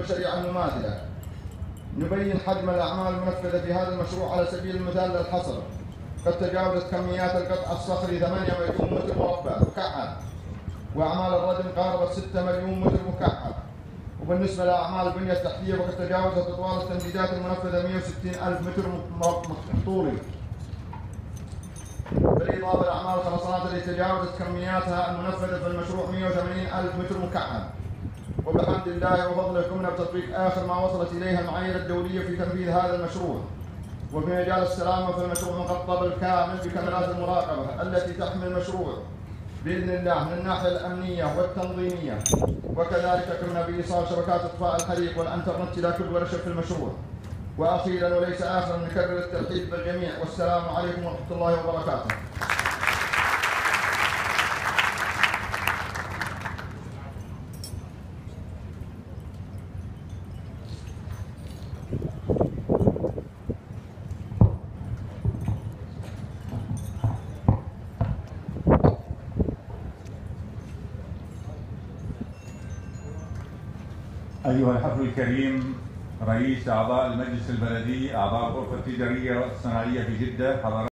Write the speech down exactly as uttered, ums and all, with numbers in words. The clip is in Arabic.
والشريعة المماثلة. نبين حجم الأعمال المنفذة في هذا المشروع على سبيل المثال للحصر. قد تجاوزت كميات القطع الصخري ثمانية مليون متر مربع مكعب، وأعمال الردم قاربت ستة مليون متر مكعب. وبالنسبة لأعمال البنية التحتية فقد تجاوزت أطوال التمديدات المنفذة مئة وستين ألف متر طولي، بالإضافة لأعمال الخرسانات التي تجاوزت كمياتها المنفذة في المشروع مئة وثمانين ألف متر مكعب. وبحمد الله وفضله قمنا بتطبيق آخر ما وصلت إليها المعايير الدولية في تنفيذ هذا المشروع. وفي مجال السلامة فالمشروع مخطط بالكامل بكاميرات المراقبة التي تحمي المشروع بإذن الله من الناحية الأمنية والتنظيمية، وكذلك قمنا بإيصال شبكات إطفاء الحريق والإنترنت إلى كل ورشة في المشروع. وأخيرا وليس آخرا نكرر الترحيب بالجميع، والسلام عليكم ورحمة الله وبركاته. أيها الحفل الكريم، رئيس أعضاء المجلس البلدي، أعضاء الغرفة التجارية والصناعية في جدة، حضرات